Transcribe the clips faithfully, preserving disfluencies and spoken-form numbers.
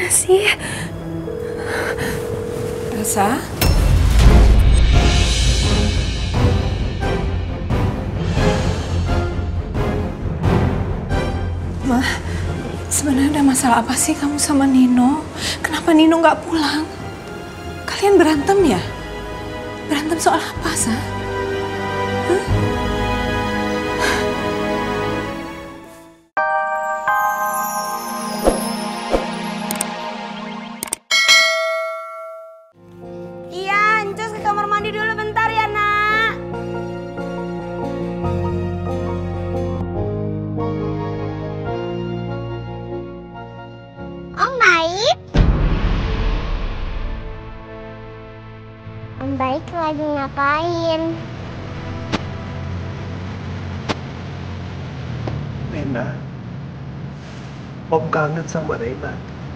mana sih? Elsa? Ma, sebenarnya ada masalah apa sih kamu sama Nino? Kenapa Nino nggak pulang? Kalian berantem ya? Berantem soal apa, Sa? Hah? Iya, Encos ke kamar mandi dulu bentar ya, Nak. Om Baik? Om Baik lagi ngapain? Rena, Om kangen sama Rena.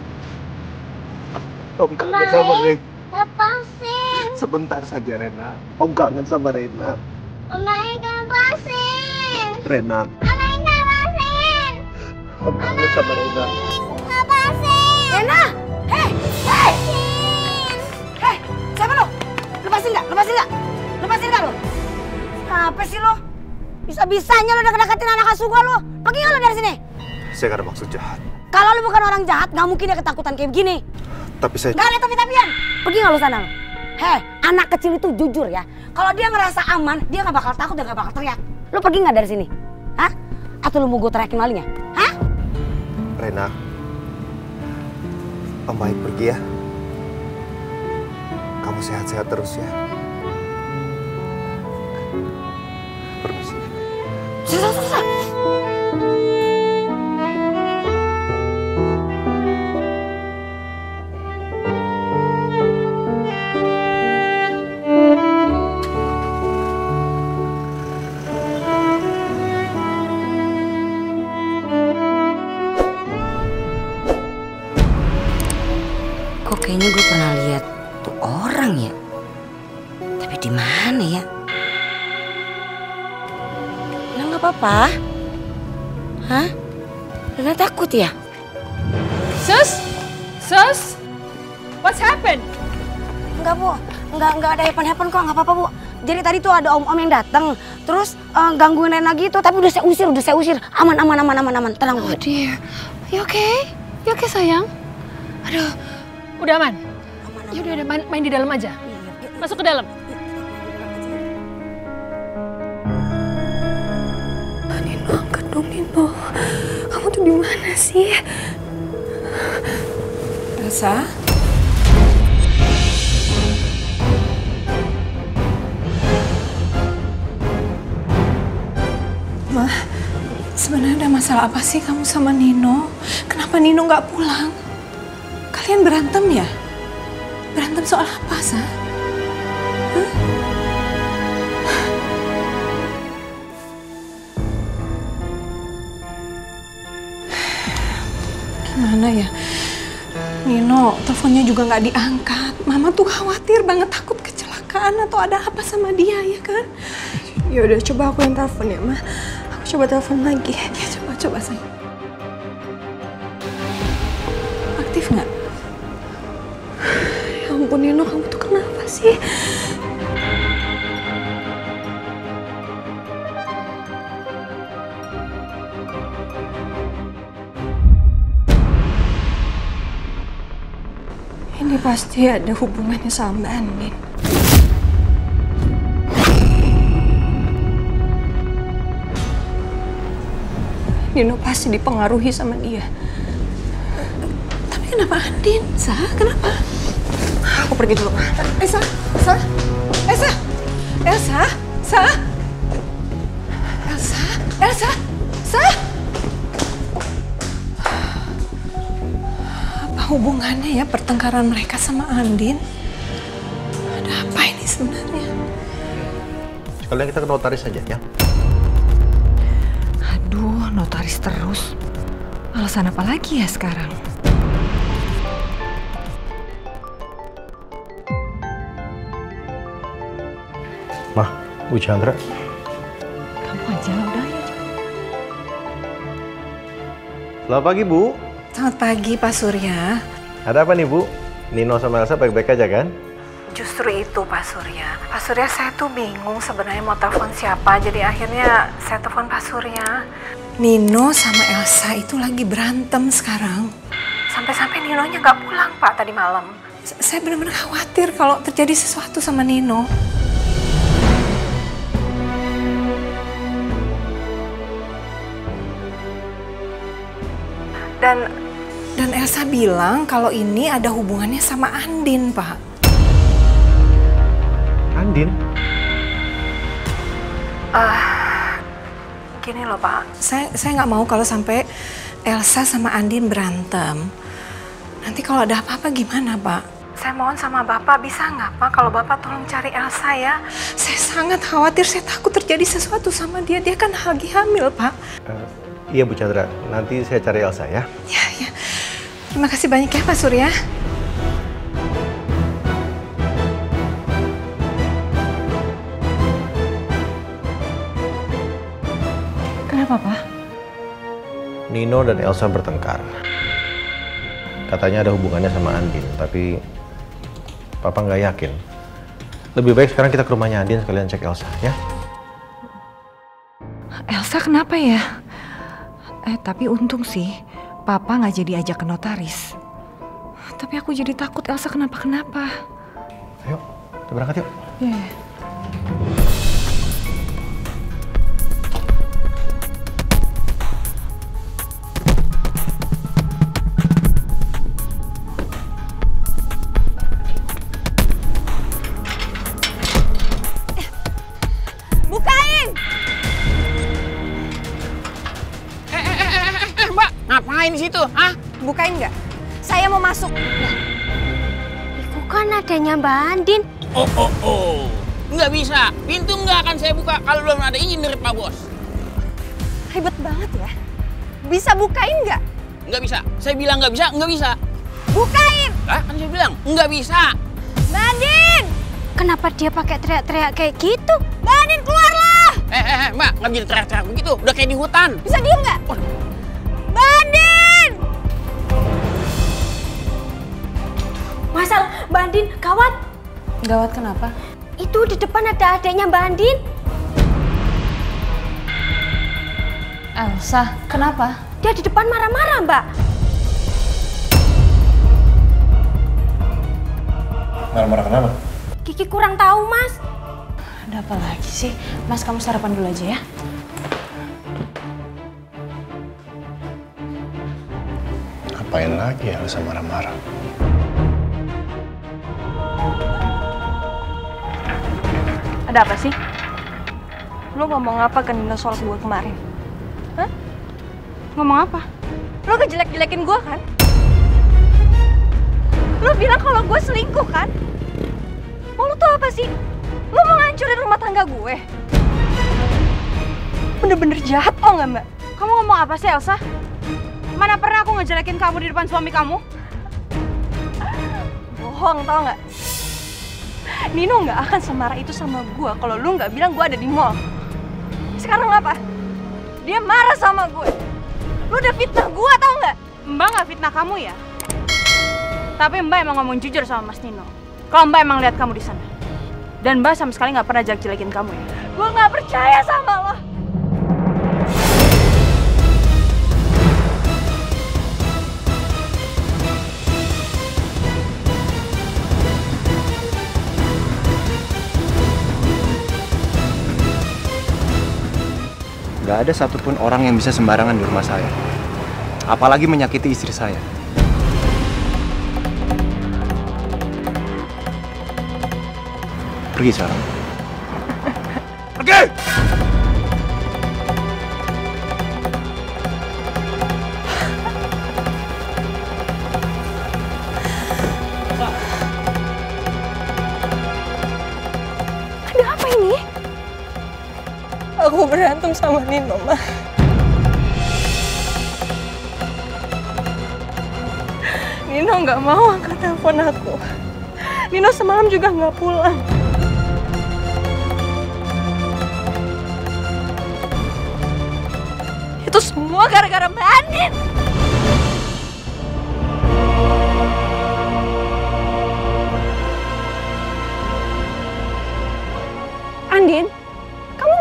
Om kangen Baik. sama Rena. Lepasin! Sebentar saja Rena. Om kangen sama Rena. Om Baik, lepasin! Rena, Om Baik, lepasin! Om kangen sama Rena. Lepasin! Rena! Hei! Hei! Hei! Siapa lo? Lepasin nggak? Lepasin nggak? Lepasin nggak lo? Apa sih lo? Bisa-bisanya lo deket-deketin anak asuh gua lo. Pergi nggak lo dari sini? Saya gak ada maksud jahat. Kalau lo bukan orang jahat, nggak mungkin dia ketakutan kayak begini. Tapi saya... Nggak ada tapi-tapian. Pergi nggak lo sana lo? Hei, anak kecil itu jujur ya. Kalau dia ngerasa aman, dia nggak bakal takut dan nggak bakal teriak. Lo pergi nggak dari sini? Hah? Atau lo mau gue teriakin malingnya? Hah? Rena, Om Baik pergi ya. Kamu sehat-sehat terus ya. Permisi. Susah, susah. Kok kayaknya gue pernah lihat tuh orang ya. Tapi di mana ya? Nah, nggak apa-apa. Hah? Rena takut ya? Sus? Sus? What's happened? Enggak, Bu. Enggak, enggak ada happen-happen kok, enggak apa-apa, Bu. Jadi tadi tuh ada om-om yang datang, terus uh, gangguin Rena gitu, tapi udah saya usir, udah saya usir. Aman, aman, aman, aman, aman. Tenang, Bu. Oh dear. You okay? You okay sayang? Aduh, udah aman? Ya udah, main, main di dalam aja. Masuk ke dalam. Ah, Nino, angkat dong Nino. Kamu tuh di mana sih? Elsa? Ma, sebenarnya ada masalah apa sih kamu sama Nino? Kenapa Nino nggak pulang? Kalian berantem ya? Berantem soal apa, Sa? Hah? Gimana ya? Nino, teleponnya juga nggak diangkat. Mama tuh khawatir banget, takut kecelakaan atau ada apa sama dia, ya kan? Ya udah, coba aku yang telepon ya, Ma. Aku coba telepon lagi. Ya, coba, coba, sayang. Aktif nggak? Ya ampun, Nino, kamu tuh kenapa sih? Ini pasti ada hubungannya sama Mbak Andin. Nino pasti dipengaruhi sama dia. Tapi kenapa Andin, Sa? Kenapa? Aku pergi dulu. Elsa, Elsa, Elsa, Elsa, Sa, Elsa, Elsa, Sa. Apa hubungannya ya pertengkaran mereka sama Andin? Ada apa ini sebenarnya? Sekalian kita ke notaris aja ya. Aduh, notaris terus. Alasan apa lagi ya sekarang? Mah, Bu Chandra. Kamu aja udah ya. Selamat pagi, Bu. Selamat pagi, Pak Surya. Ada apa nih Bu? Nino sama Elsa baik-baik aja kan? Justru itu Pak Surya. Pak Surya, saya tuh bingung sebenarnya mau telepon siapa. Jadi akhirnya saya telepon Pak Surya. Nino sama Elsa itu lagi berantem sekarang. Sampai-sampai Ninonya nggak pulang Pak tadi malam. S- saya benar-benar khawatir kalau terjadi sesuatu sama Nino. Dan dan Elsa bilang kalau ini ada hubungannya sama Andin, Pak. Andin? Uh, gini loh Pak, saya saya nggak mau kalau sampai Elsa sama Andin berantem. Nanti kalau ada apa-apa gimana Pak? Saya mohon sama Bapak, bisa nggak Pak kalau Bapak tolong cari Elsa ya? Saya sangat khawatir, saya takut terjadi sesuatu sama dia. Dia kan lagi hamil Pak. Uh, iya Bu Chandra, nanti saya cari Elsa ya. Ya, ya. Terima kasih banyak ya Pak Surya. Kenapa Pak? Nino dan Elsa bertengkar. Katanya ada hubungannya sama Andin, tapi Papa nggak yakin. Lebih baik sekarang kita ke rumahnya Andin sekalian cek Elsa, ya? Elsa kenapa ya? Eh, tapi untung sih Papa nggak jadi ajak ke notaris. Tapi aku jadi takut Elsa kenapa-kenapa. Ayo, kita berangkat yuk. Iya. Yeah. Ngapain di situ? Hah? Bukain nggak? Saya mau masuk. Itu kan adanya Mbak Andin. Oh, oh, oh. Nggak bisa. Pintu nggak akan saya buka kalau belum ada izin dari Pak Bos. Hebat banget ya. Bisa bukain nggak? Nggak bisa. Saya bilang nggak bisa, nggak bisa. Bukain! Lah, kan saya bilang nggak bisa. Mbak Andin! Kenapa dia pakai teriak-teriak kayak gitu? Mbak Andin, keluarlah! Eh, eh, eh, Mbak, nggak bisa teriak-teriak begitu. Udah kayak di hutan. Bisa diem nggak? Oh. Mbak Andin! Masal, Mbak Andin, gawat. Gawat kenapa? Itu di depan ada adiknya Mbak Andin. Elsa, kenapa? Dia di depan marah-marah, Mbak. Marah-marah kenapa? Kiki kurang tahu, Mas. Ada apa lagi sih? Mas, kamu sarapan dulu aja ya. Ngapain lagi Elsa marah-marah? Ada apa sih? Lo ngomong apa ke Nino soal gue kemarin? Hah? Ngomong apa? Lo ngejelek-jelekin gue kan? Lo bilang kalau gue selingkuh kan? Mau lo tuh apa sih? Lo mau ngancurin rumah tangga gue? Bener-bener jahat, oh nggak Mbak? Kamu ngomong apa sih Elsa? Mana pernah aku ngejelekin kamu di depan suami kamu? Bohong, tau nggak? Nino nggak akan semarah itu sama gue kalau lu nggak bilang gue ada di mall. Sekarang apa? Dia marah sama gue. Lu udah fitnah gue, tau nggak? Mbak nggak fitnah kamu ya? Tapi Mbak emang ngomong jujur sama Mas Nino. Kalau Mbak emang lihat kamu di sana. Dan Mbak sama sekali nggak pernah jelek-jelekin kamu ya. Gue nggak percaya sama lo. Gak ada satupun orang yang bisa sembarangan di rumah saya. Apalagi menyakiti istri saya. Pergi sekarang. Pergi! Ada apa ini? Aku berantem sama Nino, Ma. Nino nggak mau angkat telepon aku. Nino semalam juga nggak pulang. Itu semua gara-gara Mbak Andin.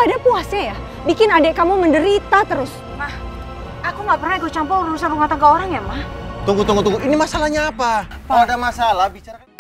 nggak ada puasnya ya? Bikin adik kamu menderita terus. Mah, aku nggak pernah ikut campur urusan rumah tangga orang ya, Mah. Tunggu, tunggu, tunggu. Ini masalahnya apa? Kalau ada masalah, bicarakan.